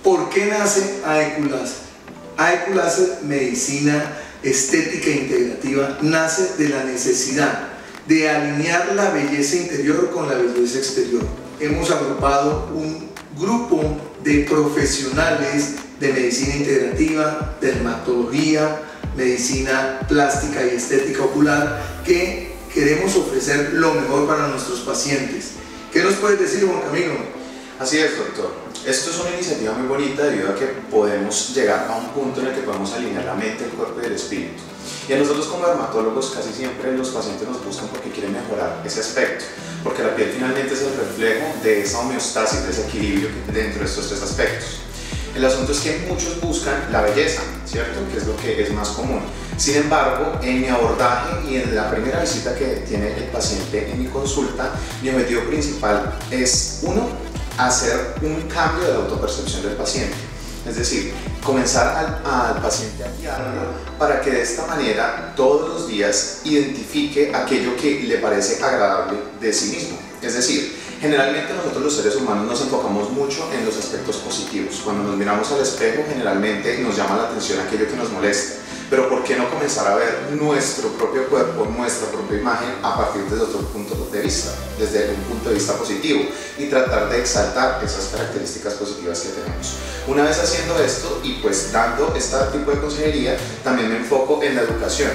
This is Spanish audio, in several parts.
¿Por qué nace AEQ Láser? AEQ Láser, medicina estética integrativa, nace de la necesidad de alinear la belleza interior con la belleza exterior. Hemos agrupado un grupo de profesionales de medicina integrativa, dermatología, medicina plástica y estética ocular, que queremos ofrecer lo mejor para nuestros pacientes. ¿Qué nos puedes decir, Juan Camilo? Así es, doctor. Esto es una iniciativa muy bonita debido a que podemos llegar a un punto en el que podemos alinear la mente, el cuerpo y el espíritu. Y a nosotros como dermatólogos casi siempre los pacientes nos buscan porque quieren mejorar ese aspecto, porque la piel finalmente es el reflejo de esa homeostasis, de ese equilibrio dentro de estos tres aspectos. El asunto es que muchos buscan la belleza, ¿cierto? Que es lo que es más común. Sin embargo, en mi abordaje y en la primera visita que tiene el paciente en mi consulta, mi objetivo principal es, uno, hacer un cambio de la autopercepción del paciente. Es decir, comenzar al paciente a guiarlo para que de esta manera todos los días identifique aquello que le parece agradable de sí mismo. Es decir, generalmente nosotros los seres humanos nos enfocamos mucho en los aspectos positivos. Cuando nos miramos al espejo, generalmente nos llama la atención aquello que nos molesta. Pero ¿por qué no comenzar a ver nuestro propio cuerpo, nuestra propia imagen a partir de otro punto de vista, desde un punto de vista positivo, y tratar de exaltar esas características positivas que tenemos? Una vez haciendo esto y pues dando este tipo de consejería, también me enfoco en la educación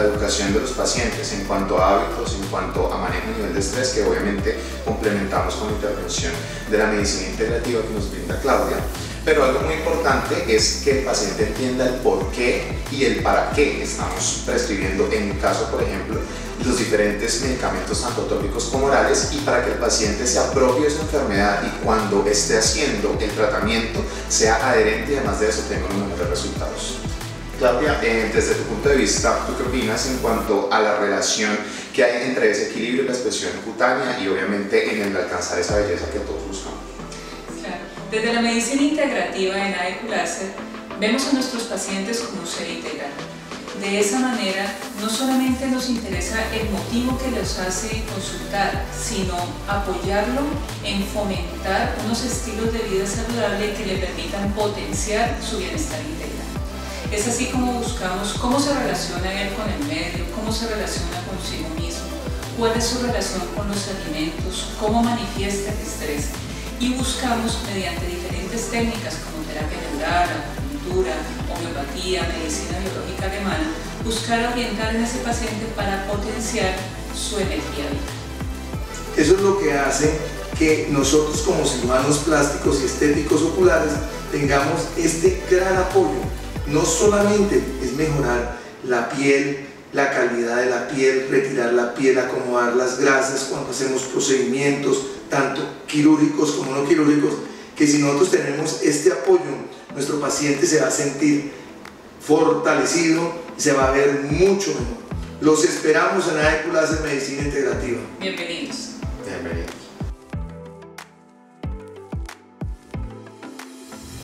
de los pacientes en cuanto a hábitos, en cuanto a manejo a nivel de estrés, que obviamente complementamos con la intervención de la medicina integrativa que nos brinda Claudia. Pero algo muy importante es que el paciente entienda el por qué y el para qué estamos prescribiendo, en mi caso, por ejemplo, los diferentes medicamentos tanto tópicos como orales, y para que el paciente se apropie de su enfermedad y cuando esté haciendo el tratamiento sea adherente y además de eso tenga unos mejores resultados. Claudia, desde tu punto de vista, ¿tú qué opinas en cuanto a la relación que hay entre ese equilibrio y la expresión cutánea y obviamente en el alcanzar esa belleza que todos buscamos? Desde la medicina integrativa en AEQ Láser vemos a nuestros pacientes como un ser integral. De esa manera, no solamente nos interesa el motivo que los hace consultar, sino apoyarlo en fomentar unos estilos de vida saludable que le permitan potenciar su bienestar integral. Es así como buscamos cómo se relaciona él con el medio, cómo se relaciona consigo mismo, cuál es su relación con los alimentos, cómo manifiesta el estrés. Y buscamos, mediante diferentes técnicas como terapia neural, acupuntura, homeopatía, medicina biológica alemana, buscar orientar en ese paciente para potenciar su energía vital. Eso es lo que hace que nosotros como cirujanos plásticos y estéticos oculares tengamos este gran apoyo. No solamente es mejorar la piel, la calidad de la piel, retirar la piel, acomodar las grasas cuando hacemos procedimientos, tanto quirúrgicos como no quirúrgicos, que si nosotros tenemos este apoyo, nuestro paciente se va a sentir fortalecido y se va a ver mucho mejor. Los esperamos en AEQ Láser Medicina Integrativa. Bienvenidos. Bienvenidos.